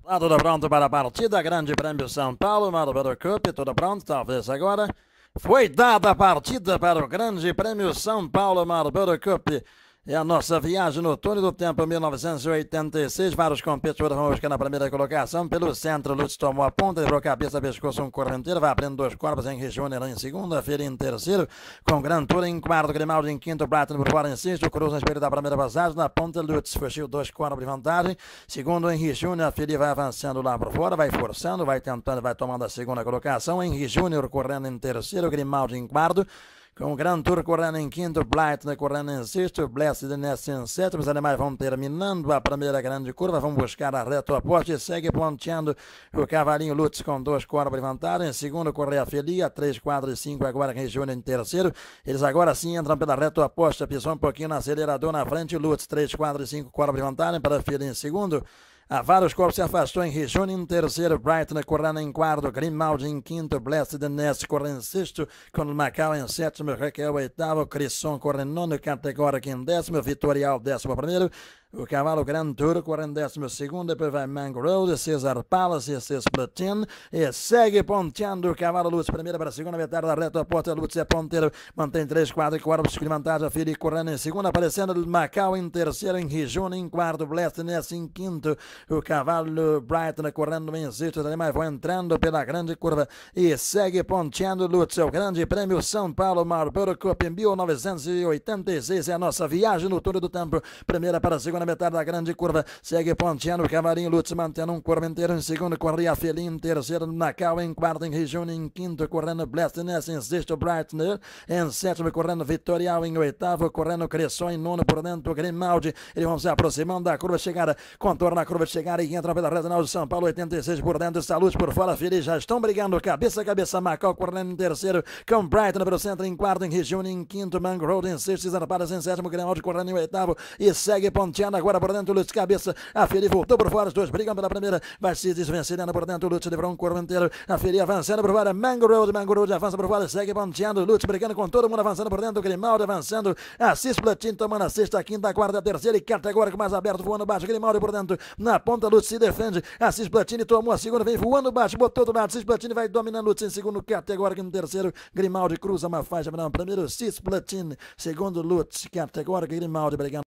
Tá tudo pronto para a partida, Grande Prêmio São Paulo, Marlboro Cup, tudo pronto, talvez agora. Foi dada a partida para o Grande Prêmio São Paulo, Marlboro Cup. É a nossa viagem no túnel do tempo 1986. Vários competidores vão buscar na primeira colocação. Pelo centro, Lutz tomou a ponta, levou cabeça, pescoço, um correnteiro. Vai abrindo dois corpos, Henry Júnior em segunda, Filho em terceiro. Com Gran Tour em quarto, Grimaldi em quinto, Brighton por fora em sexto. Cruz na espelho da primeira passagem. Na ponta, Lutz fugiu dois corpos de vantagem. Segundo, Henry Júnior. Filho vai avançando lá por fora, vai forçando, vai tentando, vai tomando a segunda colocação. Henry Júnior correndo em terceiro, Grimaldi em quarto. Com o Gran Tour correndo em quinto, Blight correndo em sexto, Blessed Ness em sétimo. Os animais vão terminando a primeira grande curva, vão buscar a reta oposta e segue ponteando o cavalinho Lutz com dois corpos de vantagem. Em segundo, Correia Felia, 3, 4 e 5, agora Regione em terceiro. Eles agora sim entram pela reta oposta, pisou um pouquinho no acelerador na frente, Lutz, 3, 4 e 5, corpos de vantagem para Felia em segundo. A vários corpos se afastou em Regione em terceiro, Brighton correndo em quarto, Grimaldi em quinto, Blessed Ness correndo em sexto, com Macau em sétimo, Raquel oitavo, Crisson correndo nono, Categórica em décimo, Vitorial décimo primeiro. O cavalo Gran Tour correndo décimo segundo, depois vai Mango Road, Cesar Palace e Splatin, e segue ponteando o cavalo Lutz, primeira para a segunda metade da reta oposta, Lutz é ponteiro, mantém 3, 4 e 4 de vantagem, Fili correndo em segunda, aparecendo Macau em terceiro, em Regione em quarto, Blessed Ness em quinto, o cavalo Brighton correndo em sexto, os animais vão entrando pela grande curva e segue ponteando Lutz, é o Grande Prêmio São Paulo Marlboro Cup em 1986, é a nossa viagem no túnel do tempo, primeira para a segunda metade da grande curva, segue ponteando o cavalinho Lutz, mantendo um corpo inteiro em segundo, corria Felim em terceiro, Macau em quarto, em Regione em quinto, correndo Blessed em sexto, Brightner em sétimo, correndo Vitorial em oitavo, correndo Cresson em nono, por dentro Grimaldi, eles vão se aproximando da curva chegada, contorna a curva de chegada e entra pela reta de São Paulo, 86 por dentro, está Lutz por fora, Felim já estão brigando cabeça a cabeça, Macau correndo em terceiro, com Brighton pelo centro em quarto, em Regione em quinto, Mango Road em sexto, Zarpadas em sétimo, Grimaldi correndo em oitavo e segue ponteando agora por dentro, Lutz cabeça, a Feli voltou por fora, os dois brigam pela primeira, vai se desvencilhando por dentro, Lutz livrou um corpo inteiro, a Feli avançando por fora, Mango Road avança por fora, segue ponteando, Lutz brigando com todo mundo, avançando por dentro, Grimaldi avançando, Assis Platin tomando a sexta, a quinta, a quarta, a terceira e categórico mais aberto, voando baixo, Grimaldi por dentro, na ponta, Lutz se defende, Assis Platini tomou a segunda, vem voando baixo, botou do lado, Assis Platini vai dominando Lutz em segundo, categórico em terceiro, Grimaldi cruza uma faixa, não, primeiro Assis Platini, segundo Lutz, categórico, Grimaldi brigando.